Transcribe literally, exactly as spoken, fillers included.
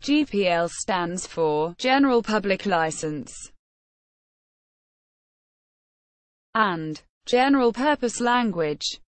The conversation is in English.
G P L stands for General Public License and General Purpose Language.